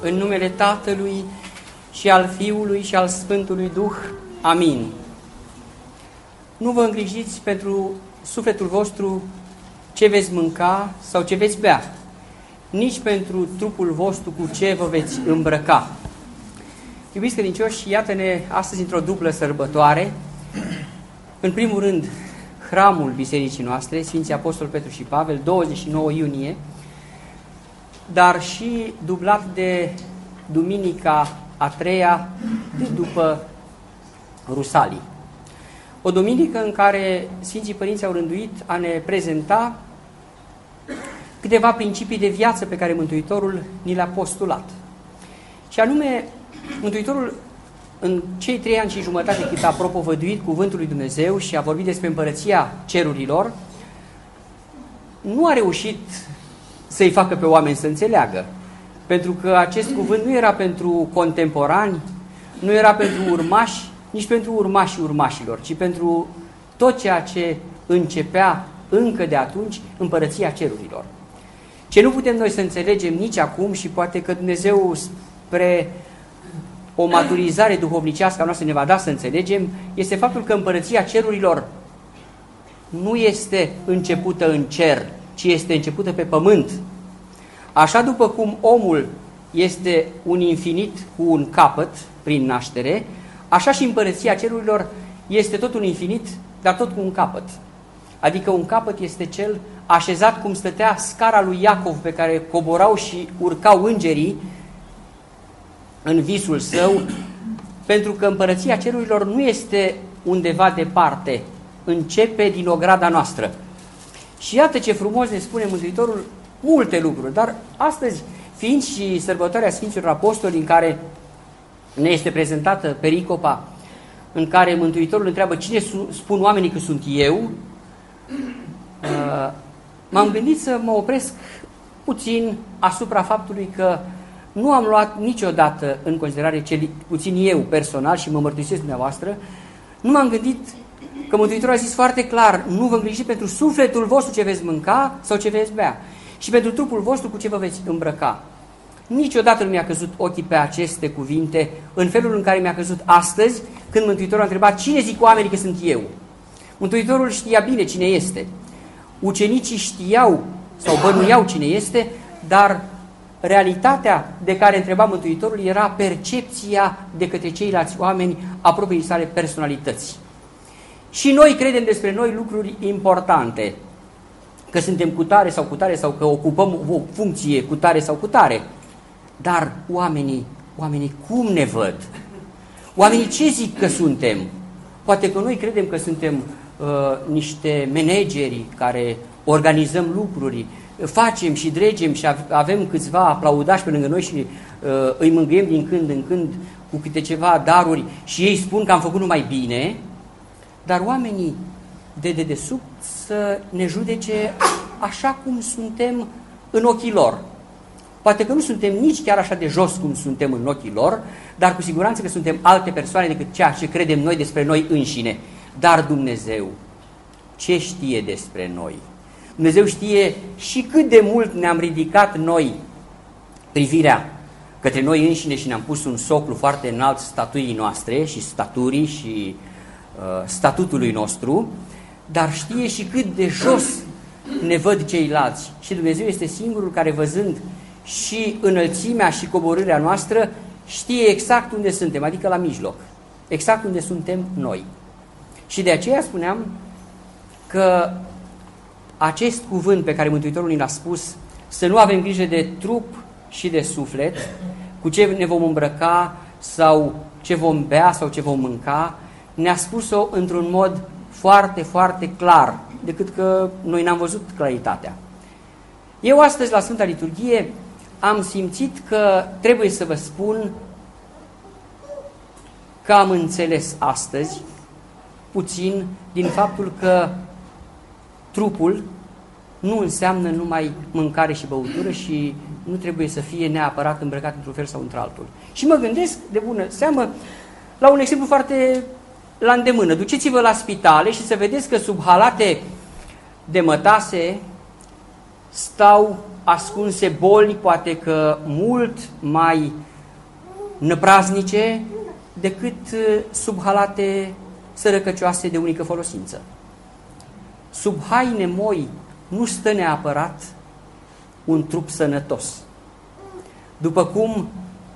În numele Tatălui și al Fiului și al Sfântului Duh. Amin. Nu vă îngrijiți pentru sufletul vostru ce veți mânca sau ce veți bea, nici pentru trupul vostru cu ce vă veți îmbrăca. Iubiți credincioși, iată-ne astăzi într-o dublă sărbătoare. În primul rând, hramul bisericii noastre, Sfinții Apostol Petru și Pavel, 29 iunie, dar și dublat de duminica a treia de după Rusalii. O duminică în care Sfinții Părinți au rânduit a ne prezenta câteva principii de viață pe care Mântuitorul ni le-a postulat. Și anume, Mântuitorul, în cei 3 ani și jumătate cât a propovăduit cuvântul lui Dumnezeu și a vorbit despre împărăția cerurilor, nu a reușit să-i facă pe oameni să înțeleagă. Pentru că acest cuvânt nu era pentru contemporani, nu era pentru urmași, nici pentru urmașii urmașilor, ci pentru tot ceea ce începea încă de atunci împărăția cerurilor. Ce nu putem noi să înțelegem nici acum și poate că Dumnezeu spre o maturizare duhovnicească a noastră ne va da să înțelegem, este faptul că împărăția cerurilor nu este începută în cer, ci este începută pe pământ. Așa după cum omul este un infinit cu un capăt prin naștere, așa și împărăția cerurilor este tot un infinit, dar tot cu un capăt. Adică un capăt este cel așezat cum stătea scara lui Iacov pe care coborau și urcau îngerii în visul său, pentru că împărăția cerurilor nu este undeva departe, începe din ograda noastră. Și iată ce frumos ne spune Mântuitorul multe lucruri, dar astăzi, fiind și sărbătoarea Sfinților Apostoli, în care ne este prezentată pericopa, în care Mântuitorul întreabă cine spun oamenii că sunt eu, m-am gândit să mă opresc puțin asupra faptului că nu am luat niciodată în considerare, cel puțin eu personal, și mă mărturisesc dumneavoastră, nu m-am gândit că Mântuitorul a zis foarte clar: nu vă îngrijiți pentru sufletul vostru ce veți mânca sau ce veți bea, și pentru trupul vostru cu ce vă veți îmbrăca. Niciodată nu mi-a căzut ochii pe aceste cuvinte în felul în care mi-a căzut astăzi, când Mântuitorul a întrebat cine zic oamenii că sunt eu. Mântuitorul știa bine cine este. Ucenicii știau sau bănuiau cine este, dar realitatea de care întreba Mântuitorul era percepția de către ceilalți oameni a propriei sale personalități. Și noi credem despre noi lucruri importante, că suntem cu tare sau că ocupăm o funcție cu tare sau cu tare. Dar oamenii cum ne văd? Oamenii ce zic că suntem? Poate că noi credem că suntem niște manageri care organizăm lucruri, facem și dregem și avem câțiva aplaudași pe lângă noi și îi mângâiem din când în când cu câte ceva daruri și ei spun că am făcut numai bine, dar oamenii de dedesubt să ne judece așa cum suntem în ochii lor. Poate că nu suntem nici chiar așa de jos cum suntem în ochii lor, dar cu siguranță că suntem alte persoane decât ceea ce credem noi despre noi înșine. Dar Dumnezeu, ce știe despre noi? Dumnezeu știe și cât de mult ne-am ridicat noi privirea către noi înșine și ne-am pus un soclu foarte înalt statuii noastre și staturii și statutului nostru, dar știe și cât de jos ne văd ceilalți. Și Dumnezeu este singurul care, văzând și înălțimea și coborârea noastră, știe exact unde suntem, adică la mijloc, exact unde suntem noi. Și de aceea spuneam că acest cuvânt pe care Mântuitorul ni l-a spus, să nu avem grijă de trup și de suflet, cu ce ne vom îmbrăca sau ce vom bea sau ce vom mânca, ne-a spus-o într-un mod foarte, foarte clar, decât că noi n-am văzut claritatea. Eu astăzi, la Sfânta Liturghie, am simțit că trebuie să vă spun că am înțeles astăzi puțin din faptul că trupul nu înseamnă numai mâncare și băutură și nu trebuie să fie neapărat îmbrăcat într-un fel sau într-altul. Și mă gândesc de bună seamă la un exemplu foarte la îndemână. Duceți-vă la spitale și să vedeți că sub halate de mătase stau ascunse boli, poate că mult mai năpraznice decât sub halate sărăcăcioase de unică folosință. Sub haine moi nu stă neapărat un trup sănătos. După cum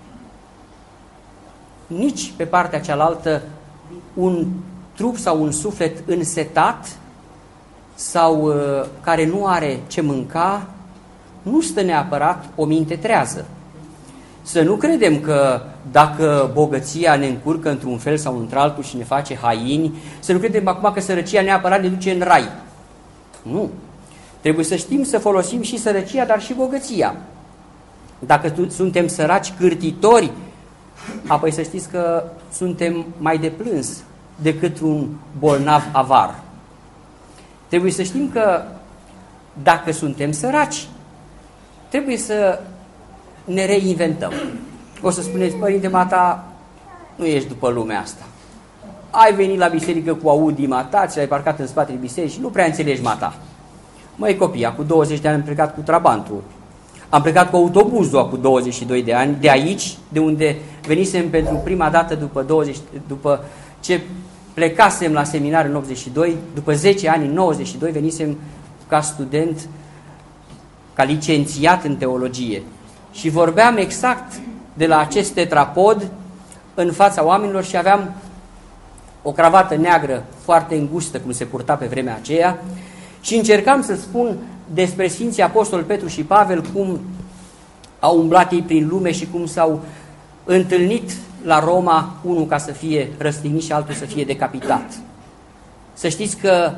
nici pe partea cealaltă un trup sau un suflet însetat sau care nu are ce mânca, nu stă neapărat o minte trează. Să nu credem că dacă bogăția ne încurcă într-un fel sau într-altul și ne face haini, să nu credem acum că sărăcia neapărat ne duce în rai. Nu. Trebuie să știm să folosim și sărăcia, dar și bogăția. Dacă suntem săraci cârtitori, apoi să știți că suntem mai de plâns decât un bolnav avar. Trebuie să știm că dacă suntem săraci, trebuie să ne reinventăm. O să spuneți, părinte Mata, nu ești după lumea asta. Ai venit la biserică cu Audi Mata, ți l-ai parcat în spatele bisericii și nu prea înțelegi Mata. Măi copii, cu 20 de ani am plecat cu Trabantul. Am plecat cu autobuzul cu 22 de ani, de aici, de unde venisem pentru prima dată după ce plecasem la seminar în 82, după 10 ani, în 92, venisem ca student, ca licențiat în teologie. Și vorbeam exact de la acest tetrapod în fața oamenilor și aveam o cravată neagră foarte îngustă, cum se purta pe vremea aceea, și încercam să spun despre Sfinții Apostol Petru și Pavel, cum au umblat ei prin lume și cum s-au întâlnit la Roma, unul ca să fie răstignit și altul să fie decapitat. Să știți că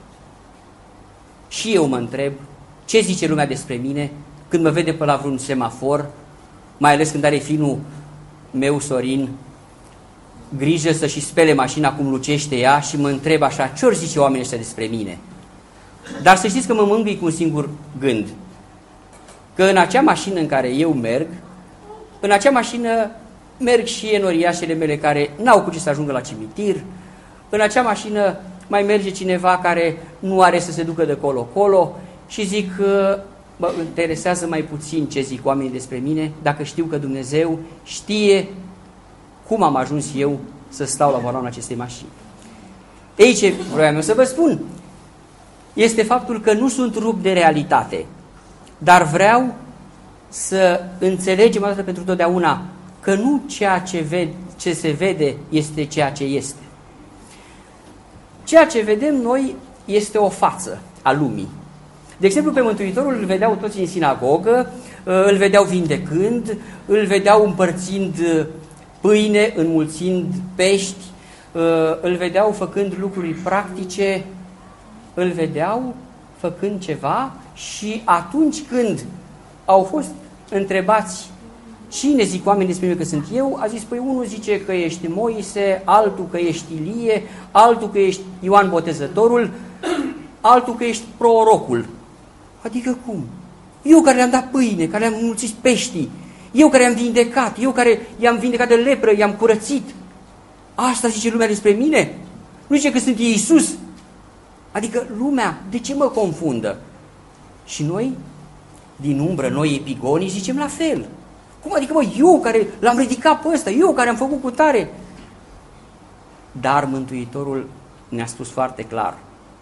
și eu mă întreb ce zice lumea despre mine când mă vede pe la vreun semafor, mai ales când are finul meu, Sorin, grijă să-și spele mașina cum lucește ea și mă întreb așa, ce ori zice oamenii ăștia despre mine? Dar să știți că mă mângâi cu un singur gând, că în acea mașină în care eu merg, în acea mașină merg și enoriașele mele care n-au cu ce să ajungă la cimitir, în acea mașină mai merge cineva care nu are să se ducă de colo-colo și zic că mă interesează mai puțin ce zic oamenii despre mine, dacă știu că Dumnezeu știe cum am ajuns eu să stau la volanul acestei mașini. Ei, ce vroiam eu să vă spun este faptul că nu sunt rupt de realitate, dar vreau să înțelegem odată pentru totdeauna că nu ceea ce se vede este ceea ce este. Ceea ce vedem noi este o față a lumii. De exemplu, pe Mântuitorul îl vedeau toți în sinagogă, îl vedeau vindecând, îl vedeau împărțind pâine, înmulțind pești, îl vedeau făcând lucruri practice, îl vedeau făcând ceva și atunci când au fost întrebați cine zic oamenii despre mine că sunt eu, a zis, păi unul zice că ești Moise, altul că ești Ilie, altul că ești Ioan Botezătorul, altul că ești prorocul. Adică cum? Eu care le-am dat pâine, care le-am înmulțit peștii, eu care i-am vindecat, eu care i-am vindecat de lepră, i-am curățit. Asta zice lumea despre mine? Nu zice că sunt Iisus? Adică lumea, de ce mă confundă? Și noi, din umbră, noi epigonii, zicem la fel. Cum adică, mă, eu care l-am ridicat pe ăsta, eu care am făcut cu tare? Dar Mântuitorul ne-a spus foarte clar.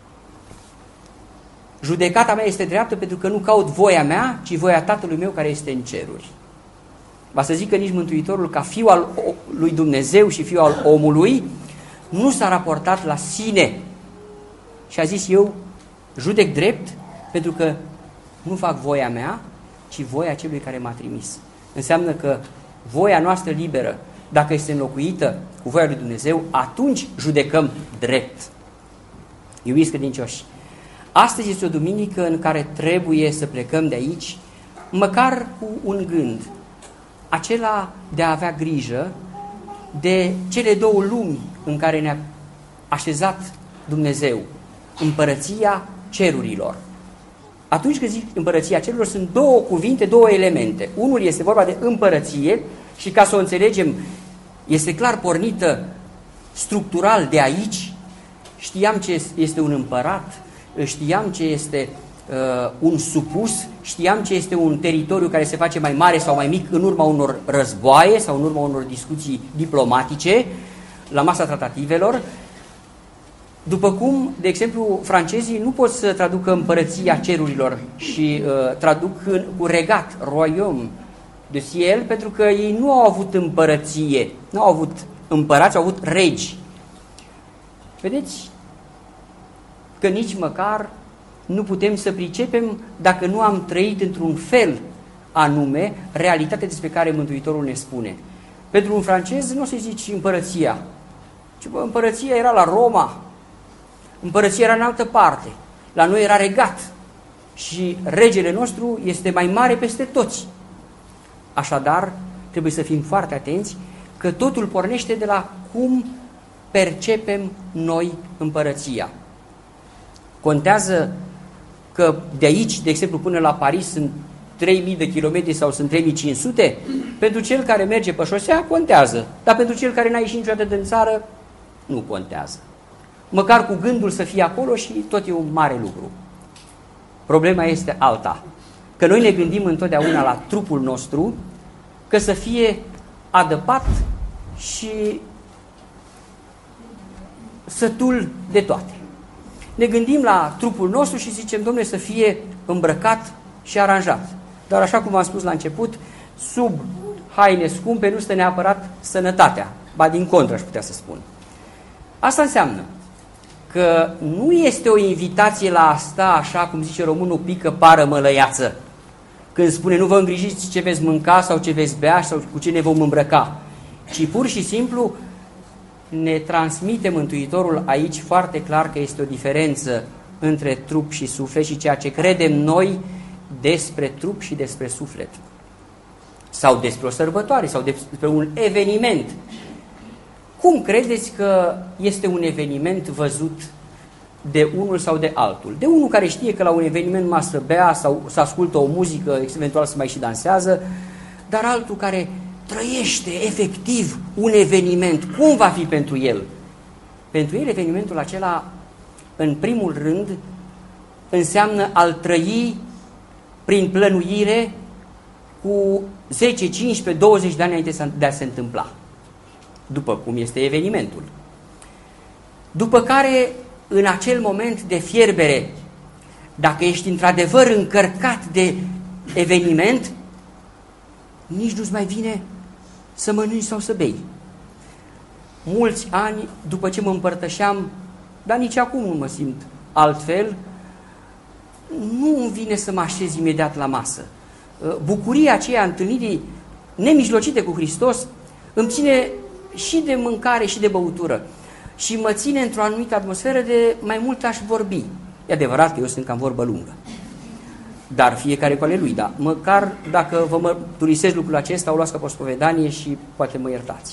Judecata mea este dreaptă pentru că nu caut voia mea, ci voia Tatălui meu care este în ceruri. Va să zic că nici Mântuitorul, ca fiu al lui Dumnezeu și fiu al omului, nu s-a raportat la sine și a zis, eu judec drept pentru că nu fac voia mea, ci voia celui care m-a trimis. Înseamnă că voia noastră liberă, dacă este înlocuită cu voia lui Dumnezeu, atunci judecăm drept. Iubiți credincioși, astăzi este o duminică în care trebuie să plecăm de aici, măcar cu un gând, acela de a avea grijă de cele două lumi în care ne-a așezat Dumnezeu, împărăția cerurilor. Atunci când zic împărăția cerurilor, sunt două cuvinte, două elemente. Unul este vorba de împărăție și ca să o înțelegem, este clar pornită structural de aici. Știam ce este un împărat, știam ce este un supus, știam ce este un teritoriu care se face mai mare sau mai mic în urma unor războaie sau în urma unor discuții diplomatice la masa tratativelor. După cum, de exemplu, francezii nu pot să traducă împărăția cerurilor și traduc cu regat, royaume de ciel, pentru că ei nu au avut împărăție, nu au avut împărați, au avut regi. Vedeți că nici măcar nu putem să pricepem dacă nu am trăit într-un fel anume realitatea despre care Mântuitorul ne spune. Pentru un francez nu se zice împărăția, ci împărăția era la Roma, împărăția era în altă parte, la noi era regat și regele nostru este mai mare peste toți. Așadar, trebuie să fim foarte atenți că totul pornește de la cum percepem noi împărăția. Contează că de aici, de exemplu, până la Paris sunt 3000 de kilometri sau sunt 3500? Pentru cel care merge pe șosea, contează. Dar pentru cel care n-a ieșit niciodată din țară, nu contează. Măcar cu gândul să fie acolo și tot e un mare lucru. Problema este alta. Că noi ne gândim întotdeauna la trupul nostru, că să fie adăpat și sătul de toate. Ne gândim la trupul nostru și zicem, Dom'le, să fie îmbrăcat și aranjat. Dar așa cum am spus la început, sub haine scumpe nu stă neapărat sănătatea, ba din contră aș putea să spun. Asta înseamnă că nu este o invitație la asta, așa cum zice românul, pică, pară, mălăiață. Când spune nu vă îngrijiți ce veți mânca sau ce veți bea sau cu ce ne vom îmbrăca, ci pur și simplu ne transmite Mântuitorul aici foarte clar că este o diferență între trup și suflet și ceea ce credem noi despre trup și despre suflet. Sau despre o sărbătoare, sau despre un eveniment. Cum credeți că este un eveniment văzut de unul sau de altul? De unul care știe că la un eveniment numai să bea sau să ascultă o muzică, eventual să mai și dansează, dar altul care trăiește efectiv un eveniment. Cum va fi pentru el? Pentru el evenimentul acela, în primul rând, înseamnă a-l trăi prin plănuire cu 10, 15, 20 de ani înainte de a se întâmpla. După cum este evenimentul. După care, în acel moment de fierbere, dacă ești într-adevăr încărcat de eveniment, nici nu-ți mai vine să mănânci sau să bei. Mulți ani după ce mă împărtășeam, dar nici acum nu mă simt altfel, nu îmi vine să mă așez imediat la masă. Bucuria aceea întâlnirii nemijlocite cu Hristos îmi ține și de mâncare și de băutură și mă ține într-o anumită atmosferă de mai mult aș vorbi. E adevărat că eu sunt cam vorbă lungă, dar fiecare cu ale lui, da. Măcar dacă vă mărturisesc lucrul acesta, o luați ca pe o spovedanie și poate mă iertați.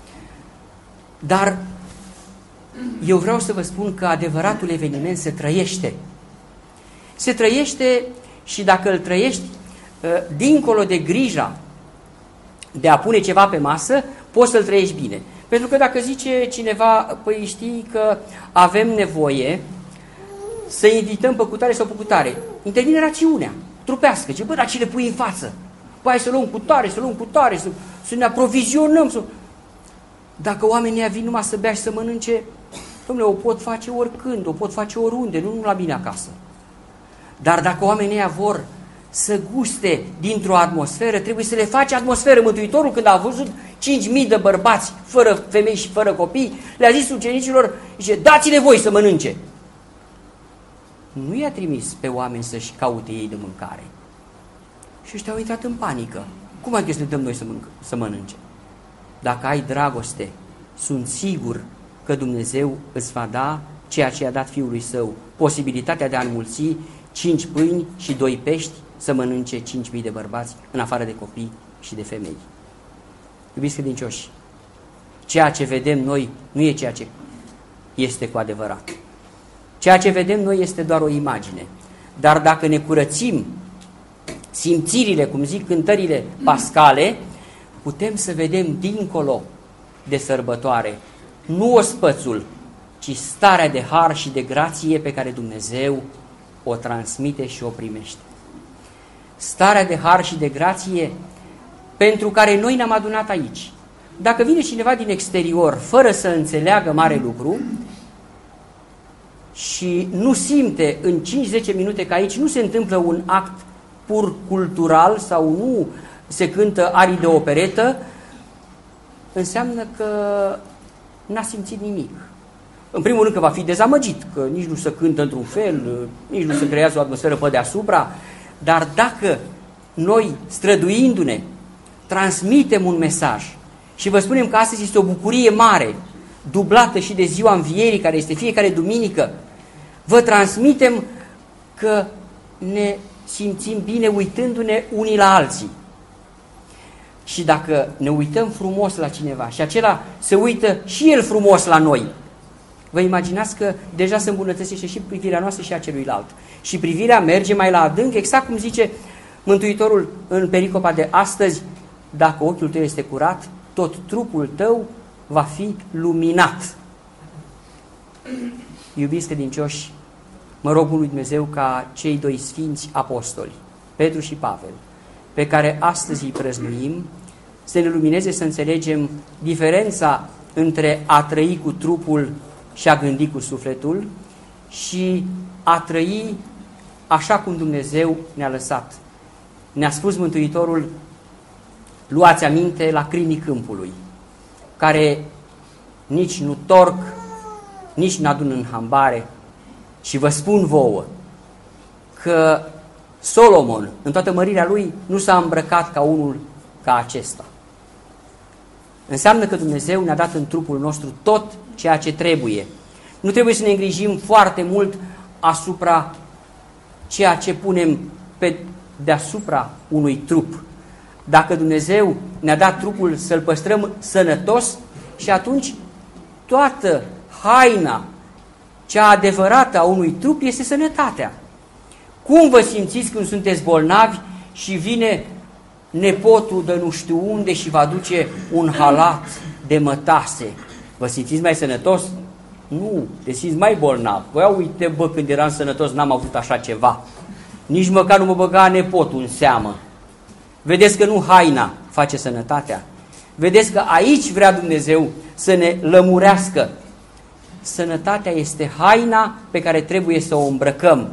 Dar eu vreau să vă spun că adevăratul eveniment se trăiește. Se trăiește și dacă îl trăiești, dincolo de grija de a pune ceva pe masă, poți să-l trăiești bine. Pentru că dacă zice cineva, păi știi că avem nevoie să invităm pe cutare sau pe cutare, intervine rațiunea trupească. Ce bă, dar ce le pui în față? Păi hai să luăm cutare, să luăm cutare, să ne aprovizionăm. Dacă oamenii vin numai să bea și să mănânce, dom'le, o pot face oricând, o pot face oriunde, nu la mine acasă. Dar dacă oamenii vor să guste dintr-o atmosferă, trebuie să le faci atmosferă. Mântuitorul, când a văzut 5.000 de bărbați, fără femei și fără copii, le-a zis ucenicilor, zice, dați-le voi să mănânce. Nu i-a trimis pe oameni să-și caute ei de mâncare. Și ăștia au intrat în panică. Cum adică să le dăm noi să mănânce? Dacă ai dragoste, sunt sigur că Dumnezeu îți va da ceea ce a dat Fiului Său, posibilitatea de a înmulți 5 pâini și 2 pești să mănânce 5.000 de bărbați, în afară de copii și de femei. Iubiți credincioși, ceea ce vedem noi nu e ceea ce este cu adevărat. Ceea ce vedem noi este doar o imagine. Dar dacă ne curățim simțirile, cum zic cântările pascale, putem să vedem dincolo de sărbătoare, nu ospățul, ci starea de har și de grație pe care Dumnezeu o transmite și o primește. Starea de har și de grație pentru care noi ne-am adunat aici. Dacă vine cineva din exterior fără să înțeleagă mare lucru și nu simte în 5-10 minute că aici nu se întâmplă un act pur cultural sau nu se cântă arii de operetă, înseamnă că n-a simțit nimic. În primul rând că va fi dezamăgit, că nici nu se cântă într-un fel, nici nu se creează o atmosferă pe deasupra, dar dacă noi, străduindu-ne, transmitem un mesaj și vă spunem că astăzi este o bucurie mare, dublată și de ziua învierii, care este fiecare duminică, vă transmitem că ne simțim bine uitându-ne unii la alții. Și dacă ne uităm frumos la cineva și acela se uită și el frumos la noi, vă imaginați că deja se îmbunătățește și privirea noastră și a celuilalt. Și privirea merge mai la adânc, exact cum zice Mântuitorul în pericopa de astăzi: dacă ochiul tău este curat, tot trupul tău va fi luminat. Iubiți credincioși, mă rog lui Dumnezeu ca cei doi sfinți apostoli, Petru și Pavel, pe care astăzi îi prăznuim, să ne lumineze să înțelegem diferența între a trăi cu trupul și a gândi cu sufletul și a trăi așa cum Dumnezeu ne-a lăsat. Ne-a spus Mântuitorul: luați aminte la crinii câmpului, care nici nu torc, nici n-adun în hambare, și vă spun vouă că Solomon, în toată mărirea lui, nu s-a îmbrăcat ca unul ca acesta. Înseamnă că Dumnezeu ne-a dat în trupul nostru tot ceea ce trebuie. Nu trebuie să ne îngrijim foarte mult asupra ceea ce punem pe deasupra unui trup. Dacă Dumnezeu ne-a dat trupul să-l păstrăm sănătos, și atunci toată haina cea adevărată a unui trup este sănătatea. Cum vă simțiți când sunteți bolnavi și vine nepotul de nu știu unde și vă aduce un halat de mătase? Vă simțiți mai sănătos? Nu, te simți mai bolnav. Băi, uite, bă, când eram sănătos n-am avut așa ceva. Nici măcar nu mă băga nepotul în seamă. Vedeți că nu haina face sănătatea. Vedeți că aici vrea Dumnezeu să ne lămurească. Sănătatea este haina pe care trebuie să o îmbrăcăm.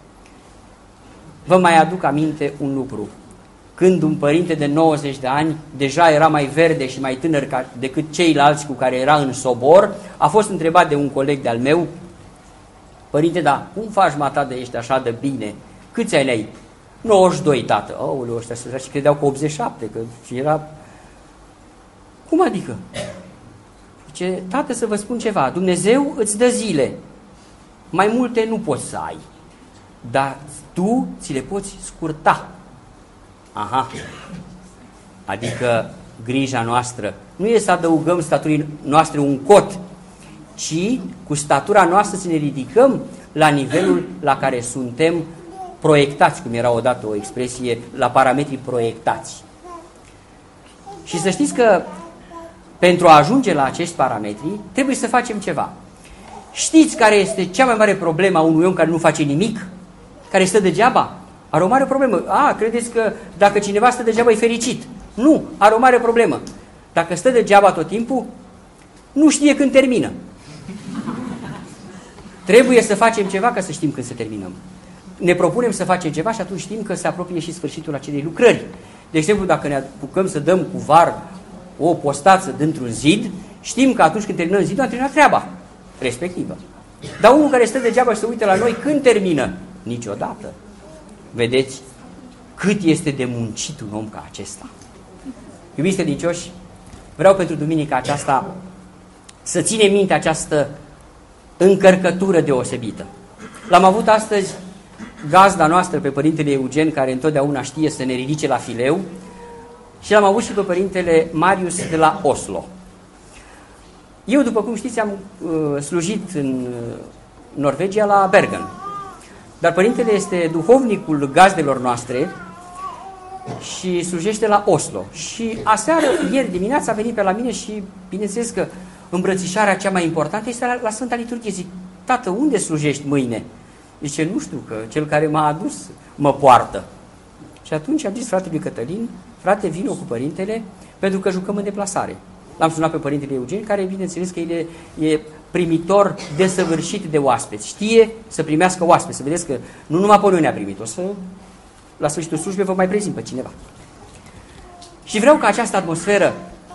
Vă mai aduc aminte un lucru. Când un părinte de 90 de ani deja era mai verde și mai tânăr decât ceilalți cu care era în sobor, a fost întrebat de un coleg de-al meu: părinte, da, cum faci, mata, de ești așa de bine? Câți ani ai? 92, tată. Aoleu, ăștia și credeau că 87, că și era... Cum adică? Zice: tată, să vă spun ceva, Dumnezeu îți dă zile, mai multe nu poți să ai, dar tu ți le poți scurta. Aha, adică grija noastră nu e să adăugăm staturii noastre un cot, ci cu statura noastră să ne ridicăm la nivelul la care suntem proiectați, cum era odată o expresie, la parametrii proiectați. Și să știți că pentru a ajunge la acești parametri trebuie să facem ceva. Știți care este cea mai mare problemă a unui om care nu face nimic? Care stă degeaba? Are o mare problemă. Credeți că dacă cineva stă degeaba e fericit? Nu, are o mare problemă. Dacă stă degeaba tot timpul, nu știe când termină. Trebuie să facem ceva ca să știm când să terminăm. Ne propunem să facem ceva și atunci știm că se apropie și sfârșitul acelei lucrări. De exemplu, dacă ne apucăm să dăm cu var o postață dintr-un zid, știm că atunci când terminăm zidul, am terminat treaba respectivă. Dar unul care stă degeaba și se uită la noi, când termină? Niciodată. Vedeți cât este de muncit un om ca acesta. Iubiți credincioși, vreau pentru duminica aceasta să ținem minte această încărcătură deosebită. L-am avut astăzi gazda noastră pe Părintele Eugen, care întotdeauna știe să ne ridice la fileu, și l-am avut și pe Părintele Marius de la Oslo. Eu, după cum știți, am slujit în Norvegia la Bergen. Dar Părintele este duhovnicul gazdelor noastre și slujește la Oslo. Și aseară, ieri dimineața, a venit pe la mine și, bineînțeles că îmbrățișarea cea mai importantă este la Sfânta Liturghie. Zic: tată, unde slujești mâine? Zice, nu știu, că cel care m-a adus mă poartă. Și atunci am zis fratelui Cătălin, frate, vină cu părintele, pentru că jucăm în deplasare. L-am sunat pe părintele Eugen, care bineînțeles că el e primitor desăvârșit de oaspeți. Știe să primească oaspeți. Să vedeți că nu numai pe noi ne-a primit. O să, la sfârșitul slujbei, vă mai prezint pe cineva. Și vreau ca această atmosferă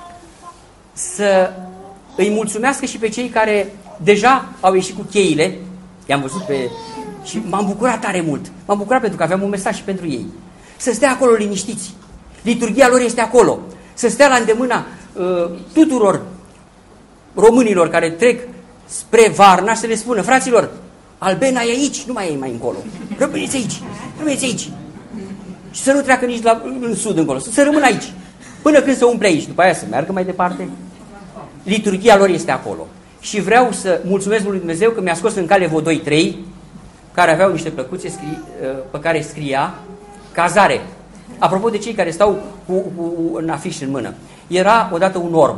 să îi mulțumească și pe cei care deja au ieșit cu cheile. I-am văzut și m-am bucurat tare mult. M-am bucurat pentru că aveam un mesaj și pentru ei. Să stea acolo liniștiți. Liturghia lor este acolo. Să stea la îndemâna tuturor românilor care trec spre Varna și să le spună, fraților, Albena e aici, nu mai e mai încolo. Rămâneți aici, rămâneți aici. Și să nu treacă nici în sud încolo, să rămână aici. Până când se umple aici, după aia să meargă mai departe. Liturghia lor este acolo. Și vreau să mulțumesc lui Dumnezeu că mi-a scos în cale vreo 2-3 care aveau niște plăcuțe pe care scria cazare. Apropo de cei care stau cu un afiș în mână. Era odată un orb.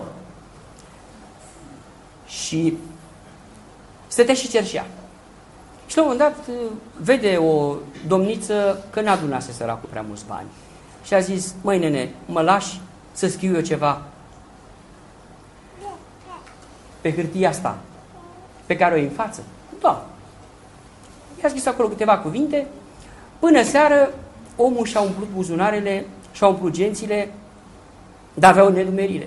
Și stătea și cerșea. Și la un moment dat vede o domniță că n-adunase săracul prea mulți bani. Și a zis, măi nene, mă lași să scriu eu ceva pe hârtia asta pe care o iei în față? Da. I-a scris acolo câteva cuvinte. Până seară omul și-a umplut buzunarele, și-a umplut gențile, dar avea o nedumerire.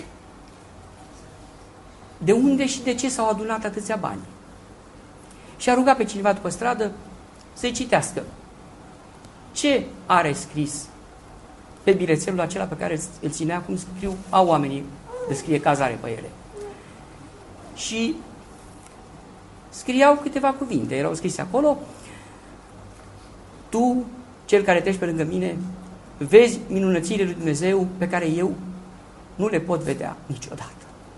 De unde și de ce s-au adunat atâția bani? Și a rugat pe cineva după stradă să-i citească. Ce are scris pe bilețelul acela pe care îl ținea, cum au oamenii de scrie cazare pe ele? Și scriau câteva cuvinte, erau scrise acolo. Tu, cel care treci pe lângă mine, vezi minunățile lui Dumnezeu pe care eu nu le pot vedea niciodată.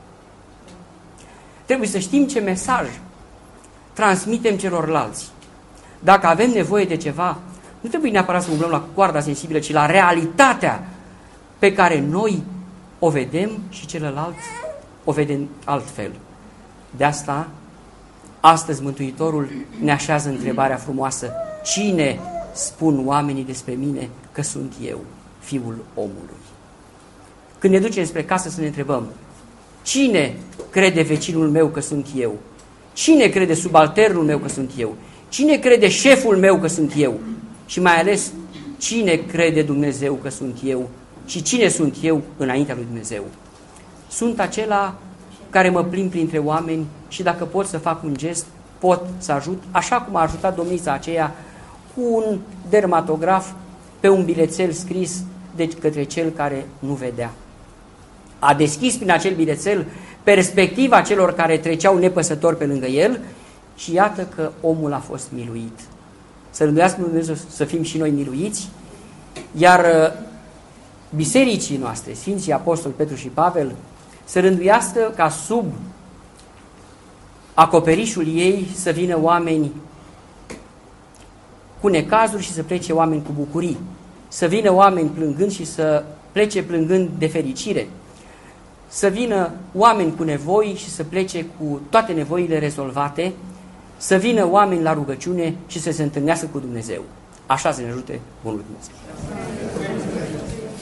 Trebuie să știm ce mesaj transmitem celorlalți. Dacă avem nevoie de ceva, nu trebuie neapărat să umblăm la coarda sensibilă, ci la realitatea pe care noi o vedem și celălalt o vede altfel. De asta, astăzi Mântuitorul ne așează întrebarea frumoasă: cine spun oamenii despre mine că sunt eu, Fiul omului? Când ne ducem spre casă să ne întrebăm: cine crede vecinul meu că sunt eu? Cine crede subalternul meu că sunt eu? Cine crede șeful meu că sunt eu? Și mai ales, cine crede Dumnezeu că sunt eu? Și cine sunt eu înaintea lui Dumnezeu? Sunt acela care mă plimb printre oameni și dacă pot să fac un gest, pot să ajut, așa cum a ajutat domnița aceea cu un dermatograf pe un bilețel scris de către cel care nu vedea. A deschis prin acel bilețel perspectiva celor care treceau nepăsători pe lângă el și iată că omul a fost miluit. Să rânduiască Dumnezeu să fim și noi miluiți, iar bisericii noastre, Sfinții Apostoli Petru și Pavel, să rânduiască ca sub acoperișul ei să vină oameni cu necazuri și să plece oameni cu bucurii, să vină oameni plângând și să plece plângând de fericire, să vină oameni cu nevoi și să plece cu toate nevoile rezolvate, să vină oameni la rugăciune și să se întâlnească cu Dumnezeu. Așa să ne ajute Bunul Dumnezeu.